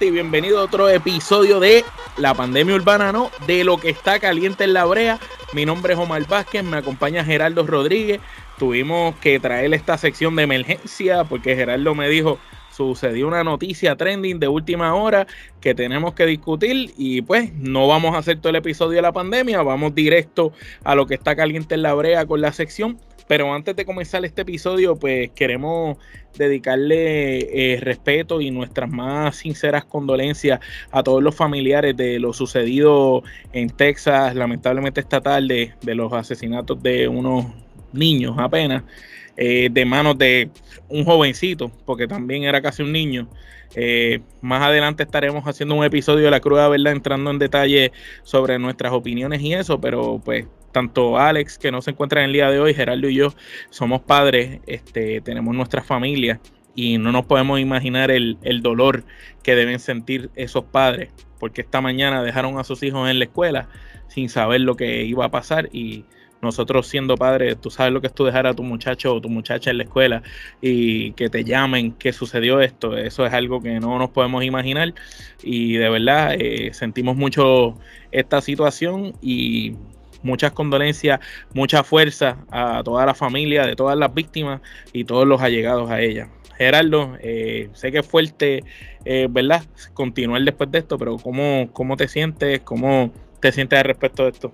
y bienvenido a otro episodio de La Pandemia Urbana, no, de lo que está caliente en la brea. Mi nombre es Omar Vázquez, me acompaña Gerardo Rodríguez. Tuvimos que traer esta sección de emergencia porque Gerardo me dijo, sucedió una noticia trending de última hora que tenemos que discutir y pues no vamos a hacer todo el episodio de la pandemia, vamos directo a lo que está caliente en la brea con la sección. Pero antes de comenzar este episodio, pues queremos dedicarle respeto y nuestras más sinceras condolencias a todos los familiares de lo sucedido en Texas, lamentablemente esta tarde, de los asesinatos de unos niños apenas, de manos de un jovencito, porque también era casi un niño. Más adelante estaremos haciendo un episodio de La Cruda Verdad, entrando en detalle sobre nuestras opiniones y eso, pero pues tanto Alex, que no se encuentra en el día de hoy, Gerardo y yo somos padres, tenemos nuestras familias y no nos podemos imaginar el dolor que deben sentir esos padres, porque esta mañana dejaron a sus hijos en la escuela sin saber lo que iba a pasar. Y nosotros siendo padres, tú sabes lo que es tú dejar a tu muchacho o tu muchacha en la escuela y que te llamen que sucedió esto. Eso es algo que no nos podemos imaginar y de verdad sentimos mucho esta situación y muchas condolencias, mucha fuerza a toda la familia de todas las víctimas y todos los allegados a ella. Gerardo, sé que es fuerte, ¿verdad? Continuar después de esto, pero ¿cómo te sientes? ¿Cómo te sientes al respecto de esto?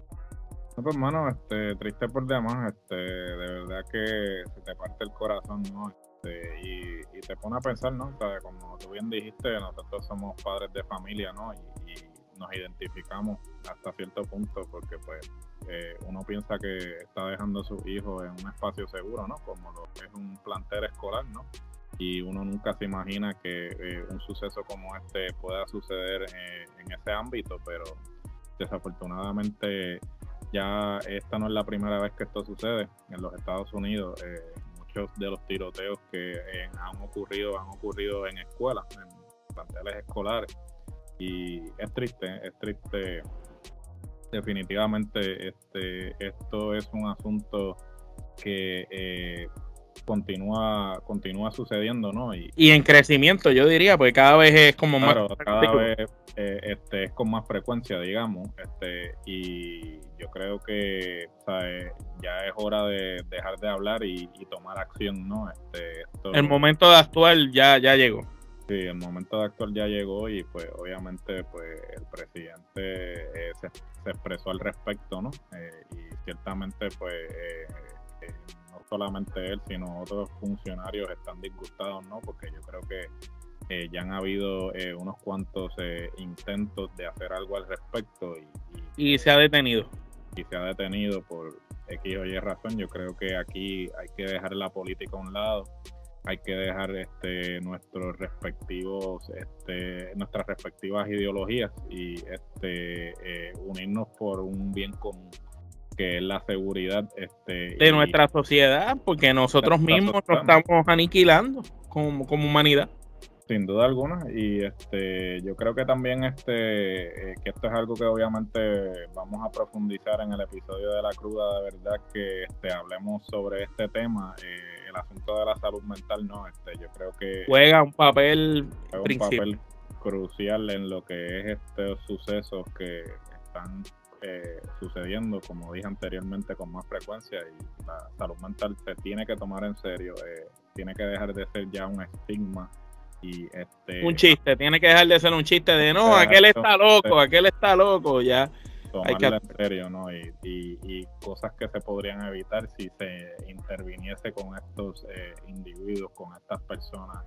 No, pues, mano, triste por demás, de verdad que se te parte el corazón, ¿no? Y te pone a pensar, ¿no? O sea, como tú bien dijiste, nosotros somos padres de familia, ¿no? Y nos identificamos hasta cierto punto porque, pues, uno piensa que está dejando a sus hijos en un espacio seguro, ¿no? Como lo es un plantel escolar, ¿no? Y uno nunca se imagina que un suceso como este pueda suceder en ese ámbito, pero desafortunadamente ya esta no es la primera vez que esto sucede en los Estados Unidos. Muchos de los tiroteos que han ocurrido en escuelas, en planteles escolares, y es triste. Definitivamente esto es un asunto que continúa sucediendo, ¿no? Y en crecimiento, yo diría, porque cada vez es como claro, más... cada vez es con más frecuencia, digamos, y yo creo que, ¿sabes? Ya es hora de dejar de hablar y tomar acción, ¿no? El momento de actuar ya llegó. Sí, el momento de actuar ya llegó y pues obviamente pues el presidente se expresó al respecto, ¿no? Y ciertamente pues no solamente él, sino otros funcionarios están disgustados, ¿no? Porque yo creo que ya han habido unos cuantos intentos de hacer algo al respecto y se ha detenido. Y se ha detenido por X o Y razón. Yo creo que aquí hay que dejar la política a un lado. Hay que dejar nuestras respectivas ideologías y unirnos por un bien común, que es la seguridad de nuestra sociedad, porque nosotros mismos nos estamos aniquilando como humanidad. Sin duda alguna, y yo creo que también que esto es algo que obviamente vamos a profundizar en el episodio de La Cruda de Verdad, que hablemos sobre este tema, el asunto de la salud mental, ¿no? Yo creo que juega un papel crucial en lo que es estos sucesos que están sucediendo, como dije anteriormente, con más frecuencia, y la salud mental se tiene que tomar en serio, tiene que dejar de ser ya un estigma. Y un chiste, tiene que dejar de ser un chiste de no, aquel está loco, ya tomarlo en serio, ¿no? Y cosas que se podrían evitar si se interviniese con estos individuos, con estas personas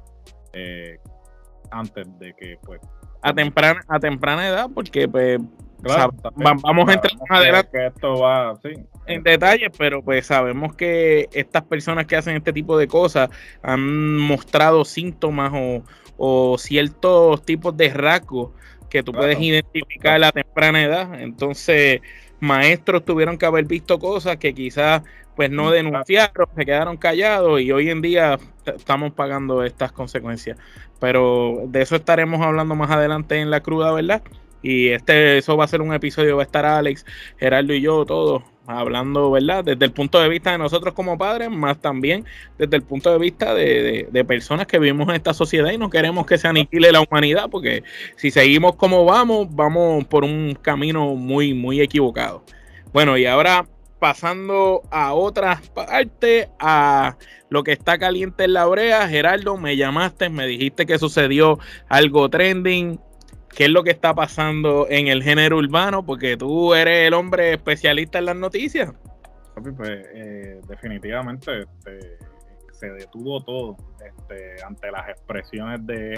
antes de que pues a temprana edad, porque pues claro, vamos a entrar más adelante que esto va en detalle, pero pues sabemos que estas personas que hacen este tipo de cosas han mostrado síntomas o ciertos tipos de rasgos que tú puedes identificar a la temprana edad. Entonces, maestros tuvieron que haber visto cosas que quizás pues no denunciaron, se quedaron callados y hoy en día estamos pagando estas consecuencias. Pero de eso estaremos hablando más adelante en La Cruda, ¿verdad? Y eso va a ser un episodio, va a estar Alex, Gerardo y yo, todos hablando, ¿verdad? Desde el punto de vista de nosotros como padres, más también desde el punto de vista de personas que vivimos en esta sociedad y no queremos que se aniquile la humanidad, porque si seguimos como vamos por un camino muy, muy equivocado. Bueno, y ahora pasando a otras partes, a lo que está caliente en la brea. Gerardo, me llamaste, me dijiste que sucedió algo trending. ¿Qué es lo que está pasando en el género urbano? Porque tú eres el hombre especialista en las noticias. Pues definitivamente se detuvo todo ante las expresiones de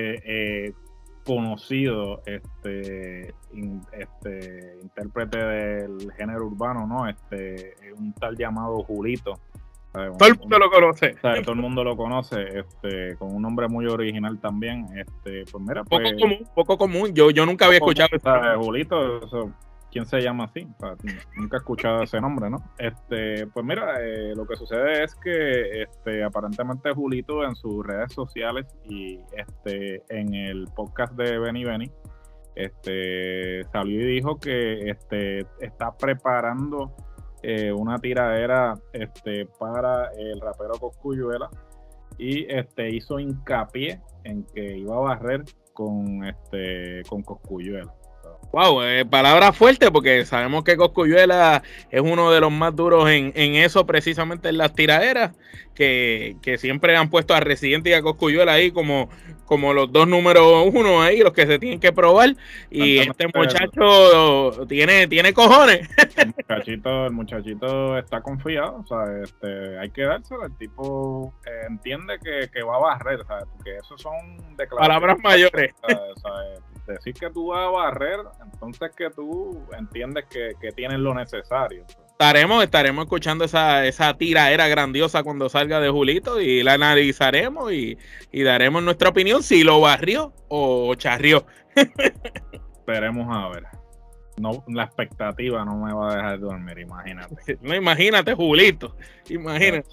conocido intérprete del género urbano, ¿no? Un tal llamado Julito. Todo el mundo lo conoce. Todo el mundo lo conoce, con un nombre muy original también. Pues mira, pues, poco común. Yo nunca había escuchado eso. Julito, ¿quién se llama así? O sea, nunca he escuchado ese nombre, ¿no? Pues mira, lo que sucede es que aparentemente Julito en sus redes sociales y en el podcast de Benny salió y dijo que está preparando una tiradera para el rapero Cosculluela y hizo hincapié en que iba a barrer con Cosculluela. Wow, palabra fuerte, porque sabemos que Cosculluela es uno de los más duros en eso, precisamente en las tiraderas, que siempre han puesto a Residente y a Cosculluela ahí como los dos números uno ahí, los que se tienen que probar. Y este muchacho tiene cojones. El muchachito está confiado, o sea, hay que dárselo. El tipo entiende que va a barrer, ¿sabes? Porque eso son declaraciones. Palabras mayores. ¿Sabes? Decir que tú vas a barrer, entonces que tú entiendes que tienes lo necesario. Estaremos escuchando esa tiraera grandiosa cuando salga de Julito y la analizaremos y daremos nuestra opinión si lo barrió o charrió. Esperemos a ver. No, la expectativa no me va a dejar dormir, imagínate. No, imagínate, Julito, imagínate.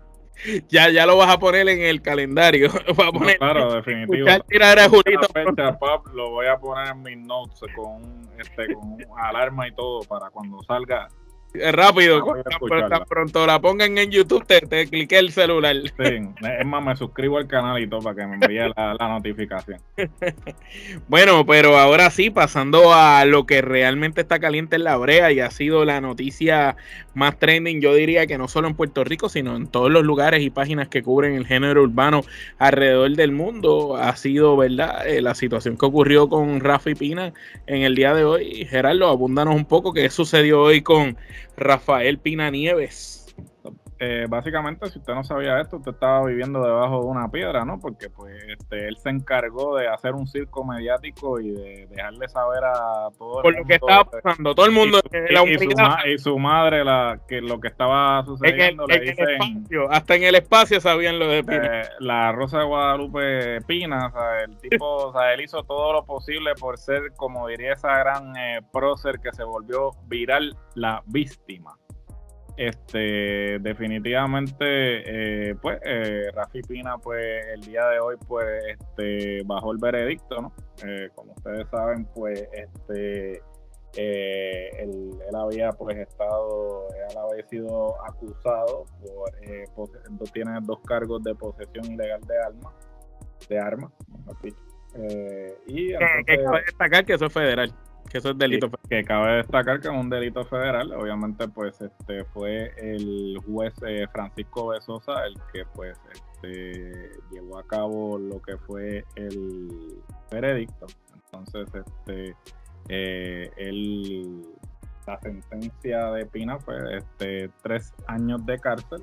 Ya lo vas a poner en el calendario. Va a poner, claro, definitivo. Julito. Fecha, lo voy a poner en mis notes con alarma y todo para cuando salga. Rápido, tan pronto la pongan en YouTube, te cliqué el celular. Sí, es más, me suscribo al canal y todo para que me envíe la notificación. Bueno, pero ahora sí, pasando a lo que realmente está caliente en la brea y ha sido la noticia más trending, yo diría que no solo en Puerto Rico, sino en todos los lugares y páginas que cubren el género urbano alrededor del mundo, ha sido, ¿verdad? La situación que ocurrió con Rafi Pina en el día de hoy. Gerardo, abúndanos un poco qué sucedió hoy con Rafael Pina Nieves. Básicamente, si usted no sabía esto, usted estaba viviendo debajo de una piedra, ¿no? Porque pues él se encargó de hacer un circo mediático y de dejarle saber a todo el mundo lo que estaba pasando, todo el mundo y su madre lo que estaba sucediendo, hasta en el espacio sabían lo de Pina. La Rosa de Guadalupe Pina, o sea, el tipo, o sea, él hizo todo lo posible por ser, como diría esa gran prócer que se volvió viral, la víctima. Definitivamente Rafi Pina pues el día de hoy pues bajó el veredicto, ¿no? Como ustedes saben pues él había sido acusado tiene 2 cargos de posesión ilegal de armas, y entonces, que cabe destacar que eso es federal. Que eso es delito federal. Que cabe destacar que es un delito federal. Obviamente pues fue el juez Francisco Besosa el que pues llevó a cabo lo que fue el veredicto. Entonces la sentencia de Pina fue 3 años de cárcel,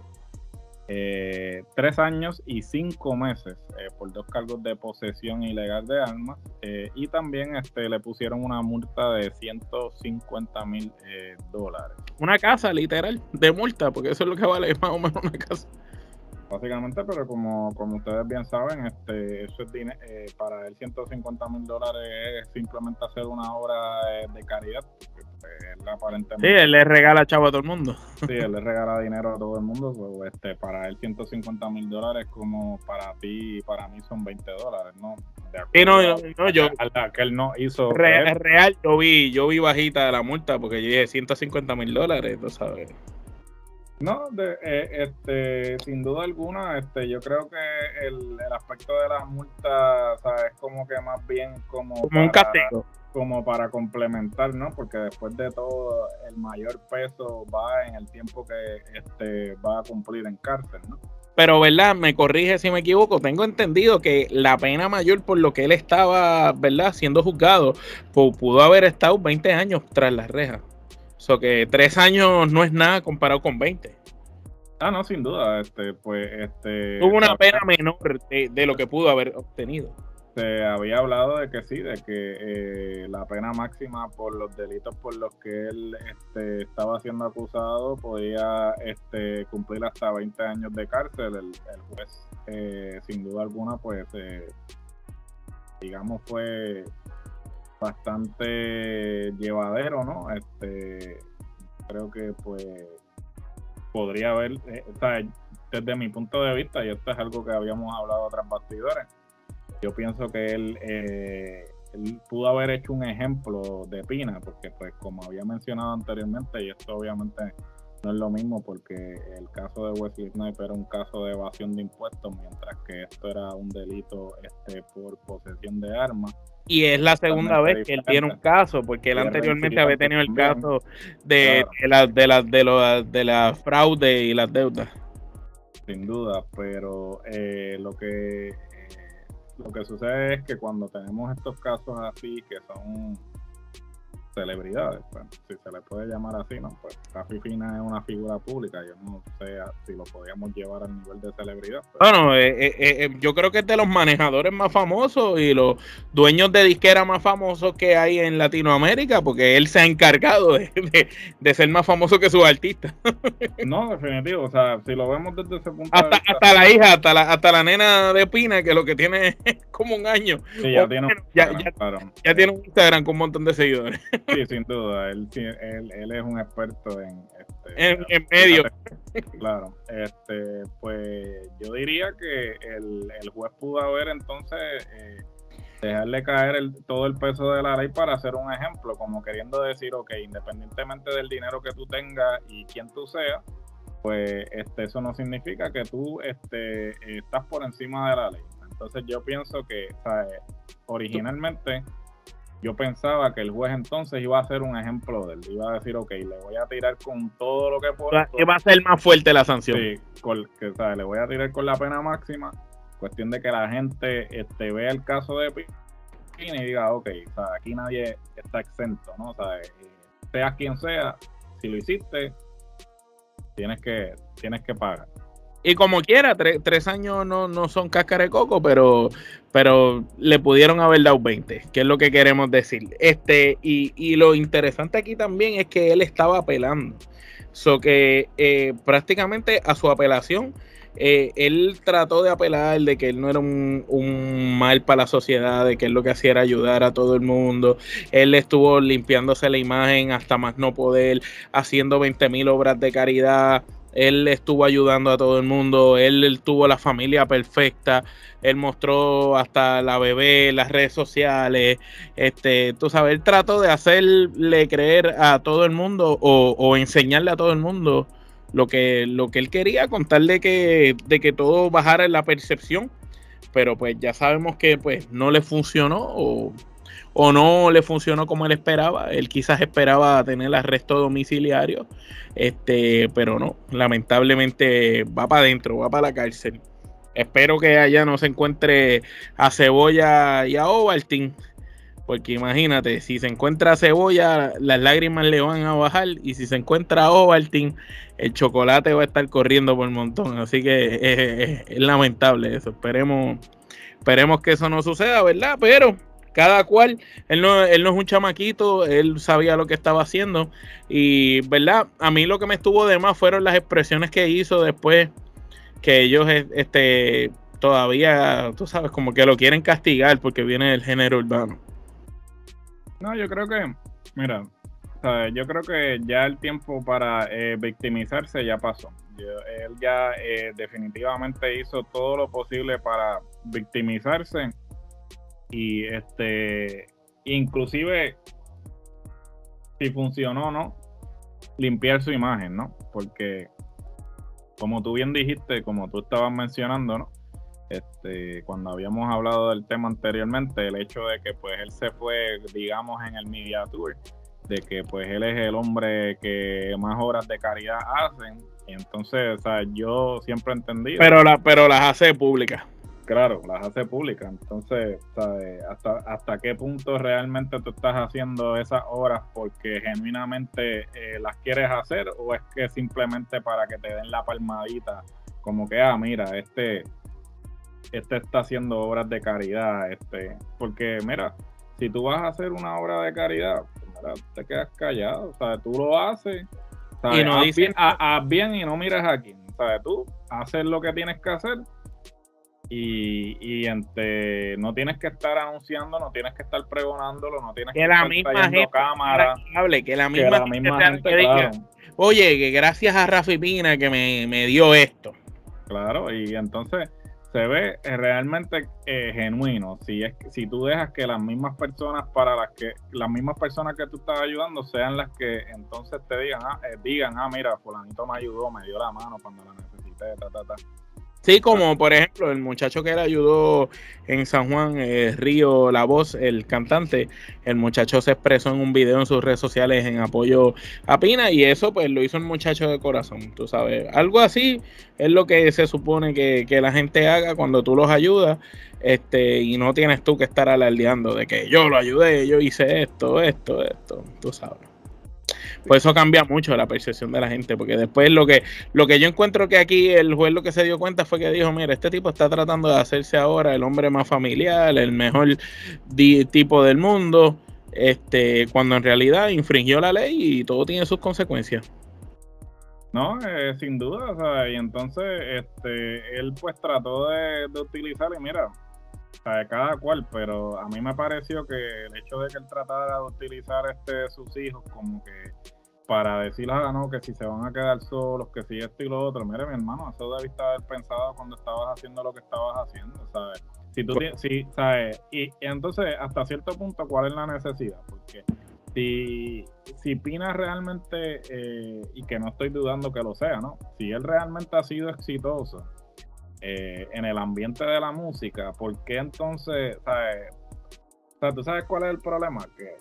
3 años y 5 meses por 2 cargos de posesión ilegal de armas, y también le pusieron una multa de $150,000. Una casa, literal, de multa, porque eso es lo que vale más o menos una casa. básicamente, pero como ustedes bien saben, eso es dinero, para él $150,000 es simplemente hacer una obra de caridad. Él aparentemente, Sí, él le regala chavo a todo el mundo. sí, él le regala dinero a todo el mundo, pues, para él $150,000 como para ti y para mí son $20, ¿no? De acuerdo a que él no hizo. Real, yo vi bajita la multa porque yo dije $150,000, tú sabes. No, sin duda alguna, yo creo que el aspecto de las multas, o sea, es como que más bien como un castigo, como para complementar, ¿no? Porque después de todo, el mayor peso va en el tiempo que va a cumplir en cárcel, ¿no? Pero, ¿verdad? Me corrige si me equivoco. Tengo entendido que la pena mayor por lo que él estaba, ¿verdad?, siendo juzgado, pudo haber estado 20 años tras las rejas. O sea que 3 años no es nada comparado con 20. No, sin duda, Tuvo una pena menor de lo que pudo haber obtenido. Se había hablado de que sí, de que la pena máxima por los delitos por los que él estaba siendo acusado podía cumplir hasta 20 años de cárcel. El juez, sin duda alguna, pues, digamos, fue bastante llevadero, ¿no? Creo que, pues, podría haber, o sea, desde mi punto de vista, y esto es algo que habíamos hablado tras bastidores, yo pienso que él pudo haber hecho un ejemplo de Pina, porque, pues, como había mencionado anteriormente, y esto obviamente no es lo mismo, porque el caso de Wesley Snipes era un caso de evasión de impuestos, mientras que esto era un delito por posesión de armas. Y es la segunda vez que él tiene un caso, porque él anteriormente había tenido el caso de la fraude y las deudas. Sin duda, pero lo que sucede es que cuando tenemos estos casos así, que son celebridades, pues, si se le puede llamar así, ¿no? Pues Rafi Pina es una figura pública, yo no sé si lo podíamos llevar al nivel de celebridad. Pero... Bueno, yo creo que es de los manejadores más famosos y los dueños de disquera más famosos que hay en Latinoamérica, porque él se ha encargado de ser más famoso que sus artistas. No, definitivo, o sea, si lo vemos desde ese punto de vista... Hasta la hija, hasta la nena de Pina, que lo que tiene es como un año. Sí, ya tiene ya tiene un Instagram con un montón de seguidores. Sí, sin duda, él es un experto en medio. Claro, pues yo diría que el juez pudo haber entonces dejarle caer todo el peso de la ley para hacer un ejemplo, como queriendo decir, ok, independientemente del dinero que tú tengas y quién tú seas, pues eso no significa que tú estás por encima de la ley. Entonces yo pienso que, ¿sabes? Originalmente yo pensaba que el juez entonces iba a hacer un ejemplo de él, iba a decir, ok, le voy a tirar con todo lo que pueda. Que va a ser más fuerte la sanción. Sí, ¿sabes? Le voy a tirar con la pena máxima, cuestión de que la gente vea el caso de Pina y diga, ok, o sea, aquí nadie está exento, ¿no? O sea, seas quien sea, si lo hiciste, tienes que pagar. Y como quiera, 3 años no son cáscara de coco, pero le pudieron haber dado 20, que es lo que queremos decir. Y lo interesante aquí también es que él estaba apelando. Que prácticamente a su apelación, él trató de apelar de que él no era un mal para la sociedad, de que él lo que hacía era ayudar a todo el mundo. Él estuvo limpiándose la imagen hasta más no poder, haciendo 20,000 obras de caridad. Él estuvo ayudando a todo el mundo, él tuvo la familia perfecta, él mostró hasta la bebé en las redes sociales, tú sabes, él trató de hacerle creer a todo el mundo o enseñarle a todo el mundo lo que él quería, contarle de que todo bajara en la percepción, pero pues ya sabemos que pues no le funcionó o no le funcionó como él esperaba. Él quizás esperaba tener arresto domiciliario, pero no, lamentablemente va para adentro, va para la cárcel. Espero que allá no se encuentre a Cebolla y a Ovaltine, porque imagínate, si se encuentra a Cebolla, las lágrimas le van a bajar, y si se encuentra a Ovaltine, el chocolate va a estar corriendo por un montón. Así que es lamentable eso. Esperemos que eso no suceda, ¿verdad? Pero cada cual, él no es un chamaquito, él sabía lo que estaba haciendo, y verdad, a mí lo que me estuvo de más fueron las expresiones que hizo después que ellos todavía, tú sabes, como que lo quieren castigar porque viene del género urbano. No, yo creo que, mira, ¿sabes? Yo creo que ya el tiempo para victimizarse ya pasó. Él ya definitivamente hizo todo lo posible para victimizarse y inclusive si funcionó, ¿no? Limpiar su imagen, ¿no? Porque como tú bien dijiste, como tú estabas mencionando, ¿no? Cuando habíamos hablado del tema anteriormente, el hecho de que pues él se fue, digamos, en el Media Tour, de que pues él es el hombre que más obras de caridad hacen, y entonces, o sea, yo siempre he entendido. Pero las hace públicas. Claro, las hace públicas. Entonces, ¿sabes? ¿Hasta qué punto realmente tú estás haciendo esas obras porque genuinamente las quieres hacer, o es que simplemente para que te den la palmadita, como que, mira, este está haciendo obras de caridad, porque mira, si tú vas a hacer una obra de caridad, pues mira, te quedas callado, ¿sabes? Tú lo haces, ¿sabes? Y no haz bien y no miras a quién, ¿sabes? Tú haces lo que tienes que hacer y no tienes que estar anunciando, no tienes que estar pregonándolo, no tienes que estar trayendo cámara, que la misma gente claro. diga, oye, que gracias a Rafi Pina que me dio esto. Claro, y entonces se ve realmente genuino si tú dejas que las mismas personas que tú estás ayudando sean las que entonces te digan, mira, fulanito me ayudó, me dio la mano cuando la necesité, Sí, como por ejemplo el muchacho que le ayudó en San Juan, Río La Voz, el cantante, el muchacho se expresó en un video en sus redes sociales en apoyo a Pina, y eso pues lo hizo el muchacho de corazón, tú sabes. Algo así es lo que se supone que la gente haga cuando tú los ayudas, y no tienes tú que estar alardeando de que yo lo ayudé, yo hice esto, tú sabes. Pues eso cambia mucho la percepción de la gente, porque después lo que yo encuentro que aquí el juez lo que se dio cuenta fue que dijo, mira, este tipo está tratando de hacerse ahora el hombre más familiar, el mejor tipo del mundo, cuando en realidad infringió la ley y todo tiene sus consecuencias. No, sin duda, o sea, y entonces él pues trató de utilizar, y mira, o sea, cada cual, pero a mí me pareció que el hecho de que él tratara de utilizar sus hijos como que para decirles, no, que si se van a quedar solos, que si esto y lo otro, mire, mi hermano, eso debiste haber pensado cuando estabas haciendo lo que estabas haciendo, ¿sabes? ¿Sabes? Y entonces, hasta cierto punto, ¿cuál es la necesidad? Porque si Pina realmente, y que no estoy dudando que lo sea, ¿no? Si él realmente ha sido exitoso en el ambiente de la música, ¿por qué entonces, sabes? O sea, ¿tú sabes cuál es el problema? Que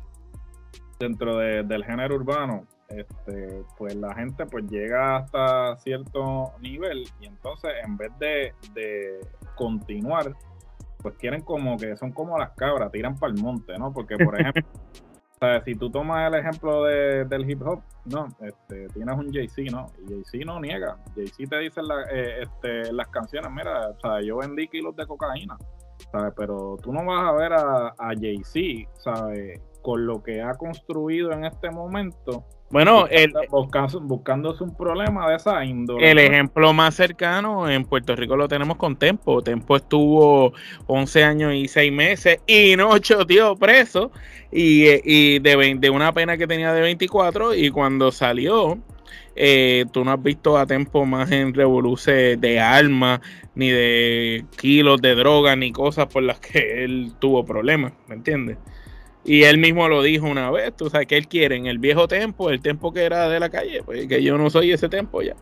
dentro del género urbano, pues la gente pues llega hasta cierto nivel, y entonces en vez de continuar, pues quieren como que son como las cabras, tiran para el monte, ¿no? Porque por ejemplo, o sea, si tú tomas el ejemplo del hip hop, no, tienes un Jay-Z, ¿no? Y Jay-Z no niega. Jay-Z te dice en las canciones, mira, o sea, yo vendí kilos de cocaína, ¿sabes? Pero tú no vas a ver a Jay-Z, ¿sabes? Con lo que ha construido en este momento. Bueno, buscándose un problema de esa índole. El ejemplo más cercano en Puerto Rico lo tenemos con Tempo. Tempo estuvo 11 años y 6 meses y no choteó preso, y de una pena que tenía de 24, y cuando salió, tú no has visto a Tempo más en revoluciones de armas, ni de kilos de droga, ni cosas por las que él tuvo problemas, ¿me entiendes? Y él mismo lo dijo una vez, tú sabes que él quiere en el viejo Tempo, el Tempo que era de la calle, pues que yo no soy ese Tempo ya.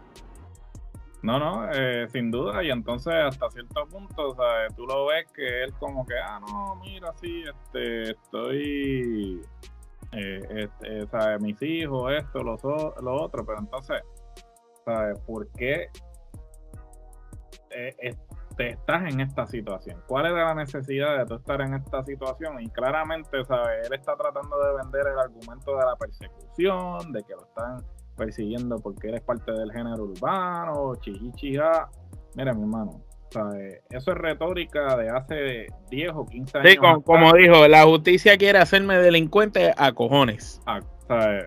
No, sin duda, y entonces hasta cierto punto, o sea, tú lo ves que él como que, no, mira, sí, estoy, ¿sabes? Mis hijos, esto, lo otro, pero entonces, ¿sabes? ¿Por qué estás en esta situación? ¿Cuál es la necesidad de tú estar en esta situación? Y claramente, ¿sabes? Él está tratando de vender el argumento de la persecución, de que lo están persiguiendo porque eres parte del género urbano, chichichija. Mira, mi hermano, ¿sabes? Eso es retórica de hace 10 o 15 años. Sí, como dijo, la justicia quiere hacerme delincuente a cojones. ¿Sabes?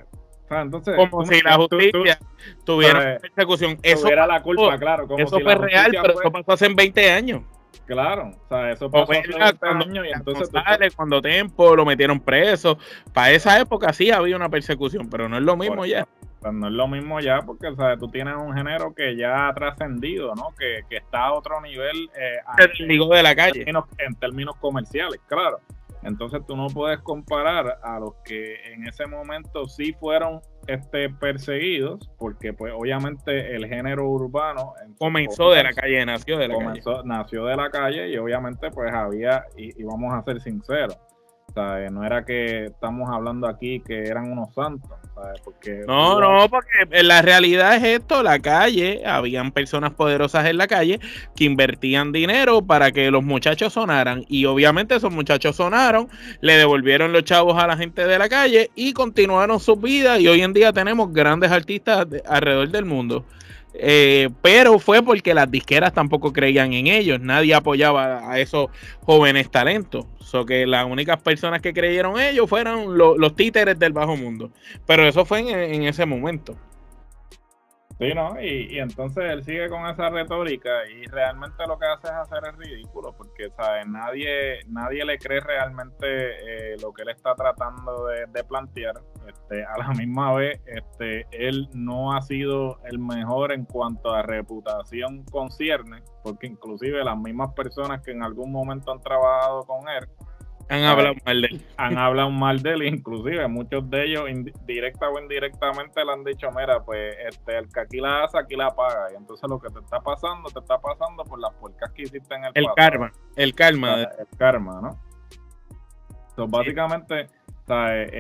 O sea, entonces, como si la justicia tuviera persecución. Eso tuviera la culpa, claro. Como eso si fue la real, pero eso pasó hace 20 años. Claro, o sea, eso pasó hace 20 años y entonces cuando Tempo lo metieron preso, para esa época sí había una persecución, pero no es lo mismo ya. Pues no es lo mismo ya porque, ¿sabes? Tú tienes un género que ya ha trascendido, ¿no? Que está a otro nivel de la calle. En términos comerciales, claro. Entonces tú no puedes comparar a los que en ese momento sí fueron perseguidos, porque pues obviamente el género urbano comenzó de la calle, nació de la calle. Nació de la calle y obviamente pues había, y vamos a ser sinceros, ¿sabes? No era que estamos hablando aquí que eran unos santos, ¿sabes? Porque porque la realidad es esto, la calle, habían personas poderosas en la calle que invertían dinero para que los muchachos sonaran, y obviamente esos muchachos sonaron, le devolvieron los chavos a la gente de la calle y continuaron sus vidas, y hoy en día tenemos grandes artistas alrededor del mundo. Pero fue porque las disqueras tampoco creían en ellos, nadie apoyaba a esos jóvenes talentos, que las únicas personas que creyeron en ellos fueron los títeres del bajo mundo, pero eso fue en ese momento. Sí, ¿no? Y entonces él sigue con esa retórica y realmente lo que hace es hacer el ridículo, porque, ¿sabes? Nadie le cree realmente lo que él está tratando de plantear. A la misma vez, él no ha sido el mejor en cuanto a reputación concierne, porque inclusive las mismas personas que en algún momento han trabajado con él han hablado mal de él. Han hablado mal de él, inclusive muchos de ellos directa o indirectamente le han dicho, mira, pues el que aquí la hace, aquí la paga, y entonces lo que te está pasando por las puercas que hiciste en el pasado. El karma, ¿no? Entonces, básicamente, ¿sabes?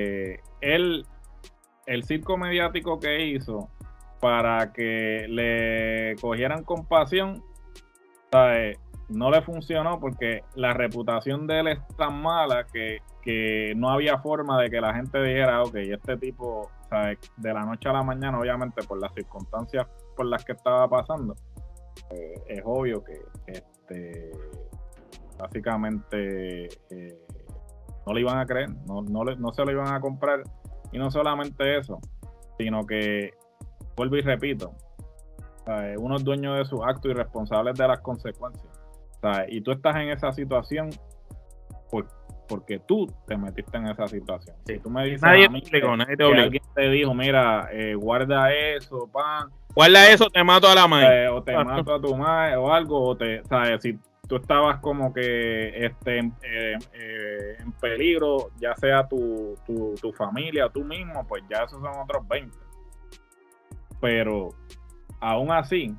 El circo mediático que hizo para que le cogieran compasión, ¿sabes? No le funcionó porque la reputación de él es tan mala que no había forma de que la gente dijera, ok, este tipo, ¿sabes? De la noche a la mañana, obviamente por las circunstancias por las que estaba pasando, es obvio que básicamente no le iban a creer, no se lo iban a comprar, y no solamente eso, sino que, vuelvo y repito, ¿sabes? Uno es dueño de sus actos y responsable de las consecuencias. ¿Sabes? Y tú estás en esa situación porque tú te metiste en esa situación. Sí. Si tú me dices nadie a mí te obligó, que alguien te dijo, mira, guarda eso, guarda eso, te mato a la madre. O te mato a tu madre o algo, o ¿sabes? Si tú estabas como que en peligro, ya sea tu familia o tú mismo, pues ya esos son otros 20. Pero aún así,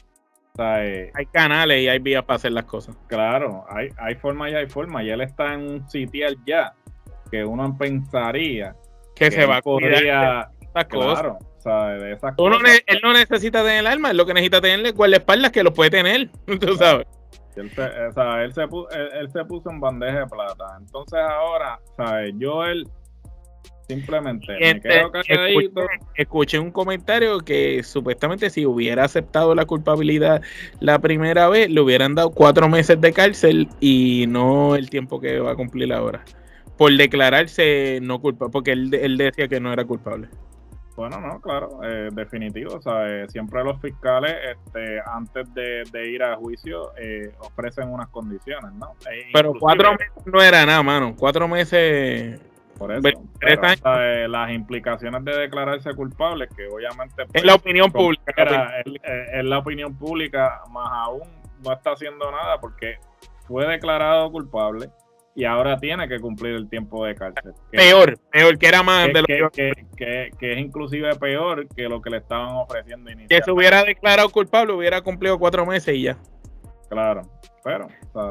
hay canales y hay vías para hacer las cosas. Claro, hay forma y hay forma. Y él está en un sitial ya que uno pensaría que se va a cuidar de estas cosas. De esas cosas. Él no necesita tener el arma, él lo que necesita tenerle guardaespaldas que lo puede tener, tú sabes. Él se puso en bandeja de plata. Entonces ahora, ¿sabes? Él simplemente me quedo calladito. Escuché un comentario que supuestamente si hubiera aceptado la culpabilidad la primera vez, le hubieran dado 4 meses de cárcel y no el tiempo que va a cumplir ahora, por declararse no culpable, porque él decía que no era culpable. Bueno, no, claro, definitivo, ¿sabes? Siempre los fiscales, antes de ir a juicio, ofrecen unas condiciones, ¿no? Pero 4 meses no era nada, mano. 4 meses... Por eso, pero, las implicaciones de declararse culpable, que obviamente pues, es la opinión pública. Es la opinión pública, más aún no está haciendo nada porque fue declarado culpable y ahora tiene que cumplir el tiempo de cárcel. Peor que era más de lo que es inclusive peor que lo que le estaban ofreciendo inicialmente. Que se hubiera declarado culpable, hubiera cumplido 4 meses y ya. Claro, pero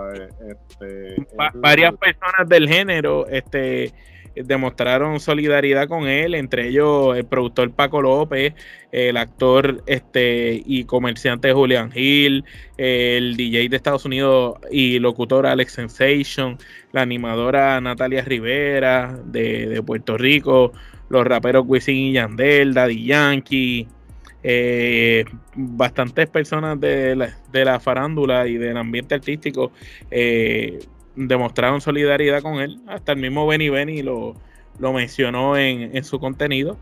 varias personas del género demostraron solidaridad con él, entre ellos el productor Paco López, el actor y comerciante Julián Gil, el DJ de Estados Unidos y locutor Alex Sensation, la animadora Natalia Rivera de Puerto Rico, los raperos Wisin y Yandel, Daddy Yankee, bastantes personas de la farándula y del ambiente artístico demostraron solidaridad con él. Hasta el mismo Benny lo mencionó en su contenido.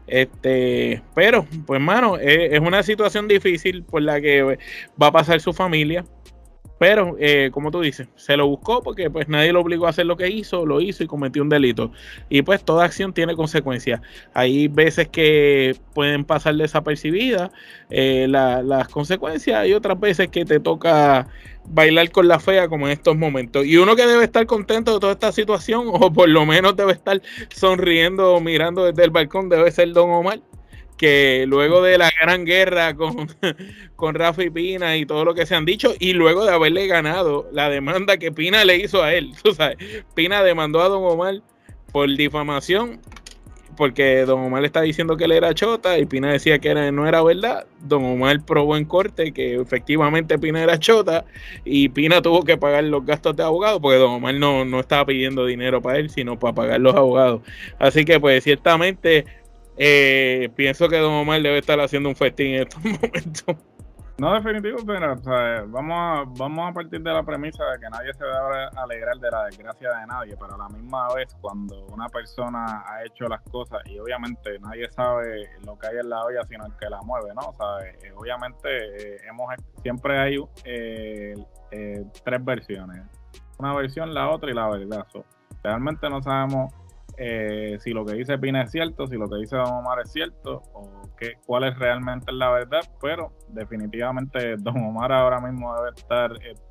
Pero, pues, mano, es una situación difícil por la que va a pasar su familia. Pero, como tú dices, se lo buscó porque pues nadie lo obligó a hacer lo que hizo, lo hizo y cometió un delito. Y pues toda acción tiene consecuencias. Hay veces que pueden pasar desapercibidas las consecuencias y otras veces que te toca bailar con la fea como en estos momentos. Y uno que debe estar contento de toda esta situación o por lo menos debe estar sonriendo o mirando desde el balcón debe ser Don Omar, que luego de la gran guerra con Rafa y Pina y todo lo que se han dicho, y luego de haberle ganado la demanda que Pina le hizo a él, tú sabes, Pina demandó a Don Omar por difamación, porque Don Omar está diciendo que él era chota y Pina decía que no era verdad. Don Omar probó en corte que efectivamente Pina era chota y Pina tuvo que pagar los gastos de abogado porque Don Omar no estaba pidiendo dinero para él, sino para pagar los abogados. Así que pues ciertamente pienso que Don Omar debe estar haciendo un festín en estos momentos. No, definitivo, pero o sea, vamos a partir de la premisa de que nadie se debe alegrar de la desgracia de nadie, pero a la misma vez cuando una persona ha hecho las cosas y obviamente nadie sabe lo que hay en la olla sino el que la mueve, ¿no? O sea, obviamente siempre hay tres versiones, una versión, la otra y la verdad. Realmente no sabemos si lo que dice Pina es cierto, si lo que dice Don Omar es cierto o cuál es realmente la verdad, pero definitivamente Don Omar ahora mismo debe estar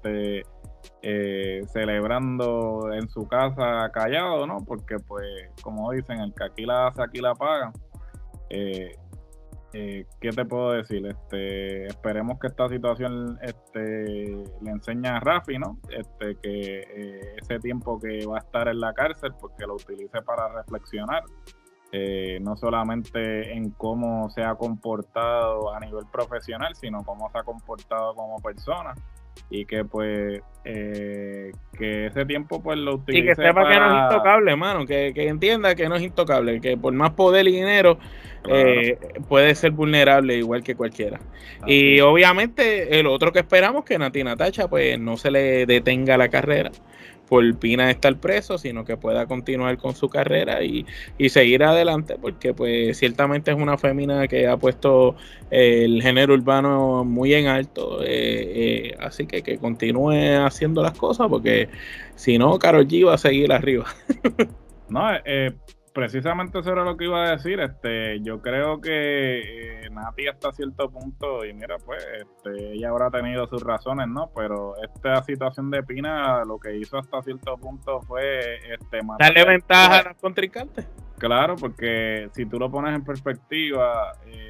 celebrando en su casa callado, ¿no? Porque pues como dicen, el que aquí la hace, aquí la paga. ¿Qué te puedo decir? Esperemos que esta situación le enseñe a Rafi, ¿no? Que ese tiempo que va a estar en la cárcel, porque lo utilice para reflexionar, no solamente en cómo se ha comportado a nivel profesional, sino cómo se ha comportado como persona. Y que pues que ese tiempo pues lo utilice y que sepa que no es intocable, hermano, que entienda que no es intocable, que por más poder y dinero puede ser vulnerable igual que cualquiera. Y obviamente el otro que esperamos que Nati Natasha pues no se le detenga la carrera por Pina estar preso, sino que pueda continuar con su carrera y seguir adelante, porque pues ciertamente es una fémina que ha puesto el género urbano muy en alto, así que continúe haciendo las cosas, porque si no, Karol G va a seguir arriba. No, precisamente eso era lo que iba a decir. Yo creo que Nati hasta cierto punto, y mira, pues ella habrá tenido sus razones, ¿no? Pero esta situación de Pina lo que hizo hasta cierto punto fue darle ventaja a los contrincantes. Claro, porque si tú lo pones en perspectiva,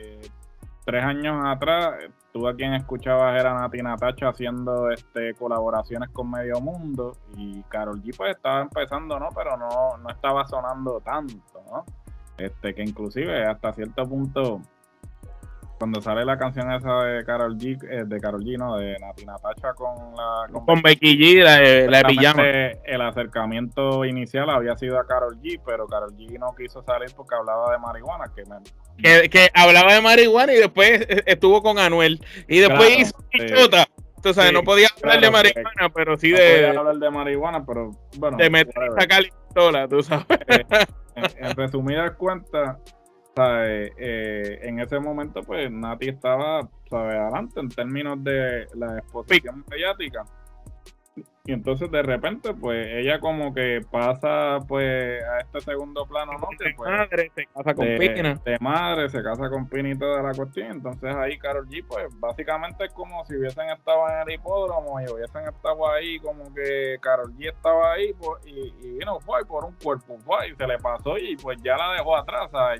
3 años atrás, tú a quien escuchabas era Nati Natasha haciendo colaboraciones con Medio Mundo, y Karol G pues estaba empezando, ¿no? Pero no estaba sonando tanto, ¿no? Que inclusive hasta cierto punto, cuando sale la canción esa de Karol G, no, de Nati Natasha con Becky G, la de pijama. El acercamiento inicial había sido a Karol G, pero Karol G no quiso salir porque hablaba de marihuana, que hablaba de marihuana y después estuvo con Anuel y después hizo Chota. Tú sabes, no podía hablar de marihuana, pero sí podía hablar de marihuana, pero bueno, de meter esa calistola, tú sabes. En resumidas cuentas, ¿sabes? En ese momento pues Nati estaba, ¿sabes?, adelante en términos de la exposición mediática, y entonces de repente pues ella como que pasa pues a este segundo plano, ¿no? Que, pues, madre se casa con Pina. De madre se casa con Pina y toda la cuestión. Entonces ahí Karol G pues básicamente es como si hubiesen estado en el hipódromo y hubiesen estado ahí, como que Karol G estaba ahí pues, y vino fue por un cuerpo fue, y se le pasó y pues ya la dejó atrás, ¿sabes?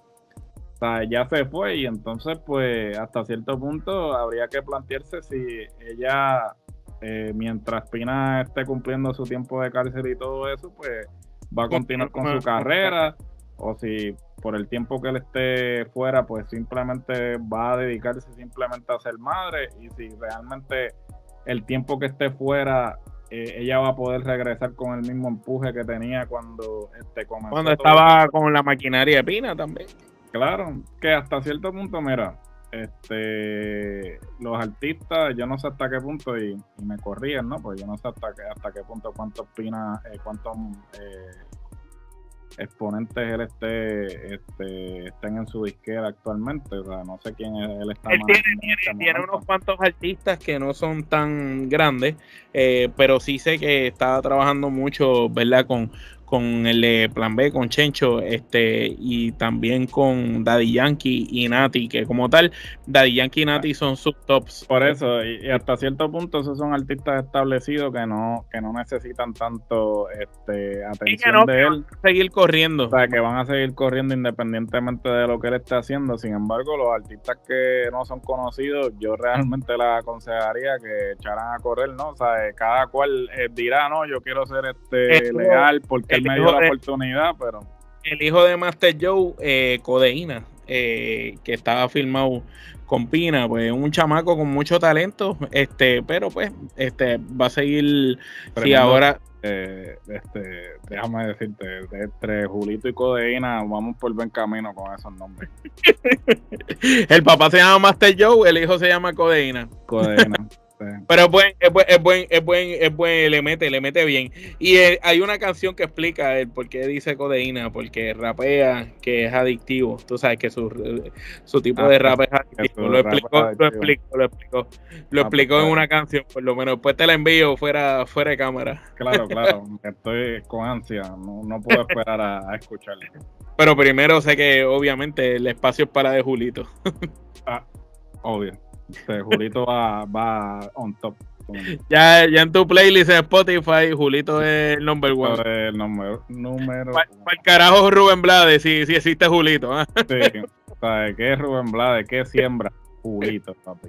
Ya se fue, y entonces pues hasta cierto punto habría que plantearse si ella, mientras Pina esté cumpliendo su tiempo de cárcel y todo eso, pues va a continuar con su carrera, o si por el tiempo que él esté fuera pues simplemente va a dedicarse simplemente a ser madre, y si realmente el tiempo que esté fuera ella va a poder regresar con el mismo empuje que tenía cuando comenzó, cuando estaba con la maquinaria de Pina también. Claro, que hasta cierto punto, mira, los artistas, yo no sé hasta qué punto, y me corrían, ¿no? Pues yo no sé hasta qué punto cuántos exponentes él estén en su disquera actualmente. O sea, no sé quién es, él está Él tiene unos cuantos artistas que no son tan grandes, pero sí sé que estaba trabajando mucho, ¿verdad? Con el de Plan B, con Chencho, y también con Daddy Yankee y Nati, que como tal, Daddy Yankee y Nati son sus tops. Por eso, y hasta cierto punto esos son artistas establecidos que no necesitan tanto atención de él. Seguir corriendo. O sea, que van a seguir corriendo independientemente de lo que él esté haciendo. Sin embargo, los artistas que no son conocidos, yo realmente les aconsejaría que echaran a correr, ¿no? O sea, cada cual dirá, no, yo quiero ser legal porque él me dio la oportunidad, pero... El hijo de Master Joe, Codeína, que estaba filmado con Pina, pues un chamaco con mucho talento, pero pues va a seguir. Si ahora déjame decirte, entre Julito y Codeína vamos por buen camino con esos nombres. El papá se llama Master Joe, el hijo se llama Codeína. Pero es buen, le mete bien. Y hay una canción que explica el por qué dice Codeína, porque rapea, que es adictivo. Tú sabes que su tipo de rap es adictivo. Lo explicó en una canción, por lo menos. Después te la envío fuera de cámara. Claro, estoy con ansia, no puedo esperar a escucharlo. Pero primero sé que obviamente el espacio es para de Julito. Obvio. Julito va on top. Ya en tu playlist de Spotify, Julito es el number one. El número. ¿Cuál carajo Rubén Blades? Si existe Julito. Sí, ¿sabes qué es Rubén Blades? ¿Qué siembra? Julito, papi.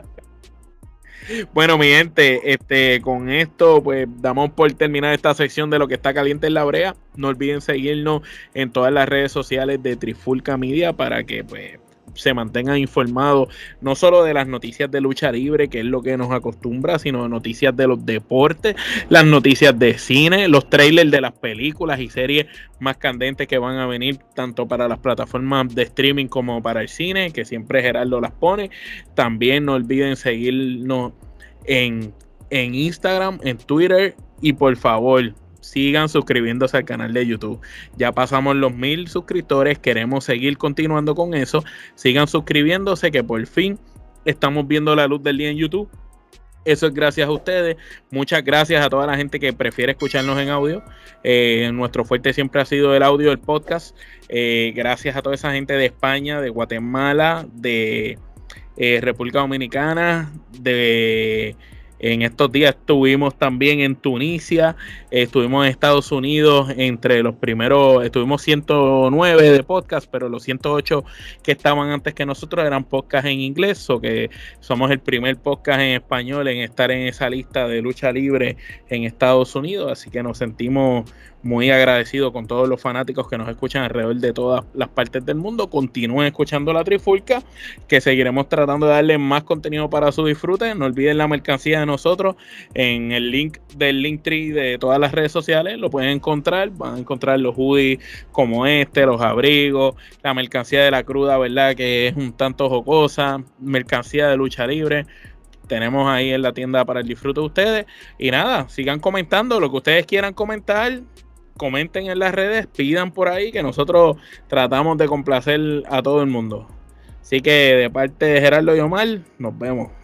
Bueno, mi gente, con esto pues damos por terminar esta sección de lo que está caliente en la brea. No olviden seguirnos en todas las redes sociales de Trifulca Media para que pues se mantengan informados no solo de las noticias de lucha libre, que es lo que nos acostumbra, sino de noticias de los deportes, las noticias de cine, los trailers de las películas y series más candentes que van a venir tanto para las plataformas de streaming como para el cine, que siempre Gerardo las pone. También no olviden seguirnos en Instagram, en Twitter, y por favor sigan suscribiéndose al canal de YouTube. Ya pasamos los 1000 suscriptores, queremos seguir continuando con eso. Sigan suscribiéndose, que por fin estamos viendo la luz del día en YouTube. Eso es gracias a ustedes. Muchas gracias a toda la gente que prefiere escucharnos en audio. Nuestro fuerte siempre ha sido el audio, el podcast. Gracias a toda esa gente de España, de Guatemala, de República Dominicana, en estos días estuvimos también en Tunisia, estuvimos en Estados Unidos, entre los primeros, estuvimos 109 de podcast, pero los 108 que estaban antes que nosotros eran podcast en inglés, o que somos el primer podcast en español en estar en esa lista de lucha libre en Estados Unidos, así que nos sentimos muy agradecidos con todos los fanáticos que nos escuchan alrededor de todas las partes del mundo. Continúen escuchando la Trifulca, que seguiremos tratando de darle más contenido para su disfrute. No olviden la mercancía de nosotros en el link del Linktree de todas las redes sociales. Lo pueden encontrar, van a encontrar los hoodies como los abrigos, la mercancía de la cruda, ¿verdad? Que es un tanto jocosa, mercancía de lucha libre. Tenemos ahí en la tienda para el disfrute de ustedes. Y nada, sigan comentando lo que ustedes quieran comentar. Comenten en las redes, pidan por ahí, que nosotros tratamos de complacer a todo el mundo. Así que de parte de Gerardo y Omar, nos vemos.